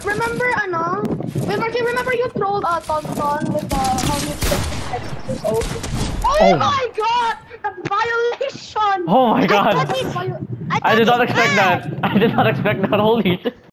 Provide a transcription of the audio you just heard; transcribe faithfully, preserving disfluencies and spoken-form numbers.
remember, ano? Wait, Marky, remember you trolled uh, Tonton with uh, how you checked his oath? Oh, Oh my god! That's violation! Oh my I god! thought he's. Viol- I, I thought did not he's expect bad. that. I did not expect that. Holy shit.